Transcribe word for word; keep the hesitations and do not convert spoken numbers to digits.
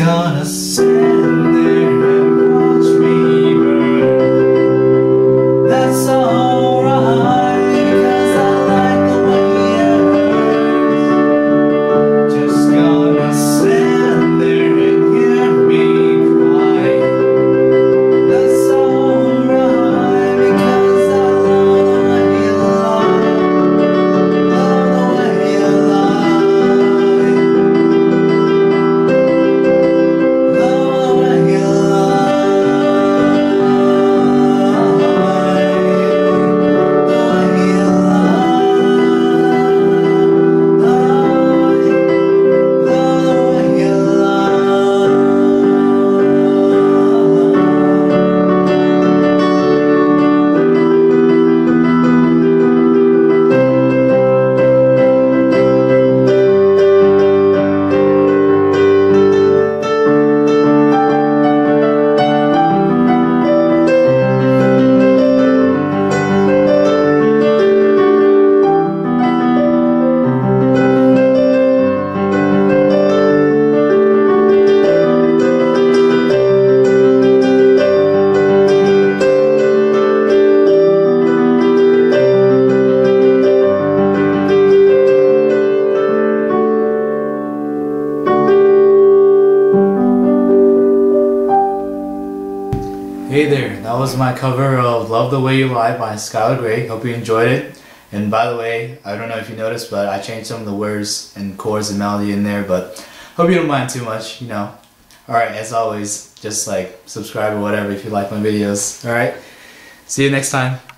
gonna stand there and watch me burn. That's alright, cause I like the way it hurts. Just gonna stand there and hear me cry. That's alright, because I love the way you lie. Love the way you lie. Hey there, that was my cover of Love the Way You Lie by Skylar. Hope you enjoyed it. And by the way, I don't know if you noticed, but I changed some of the words and chords and melody in there, but hope you don't mind too much, you know. Alright, as always, just like subscribe or whatever if you like my videos. Alright, see you next time.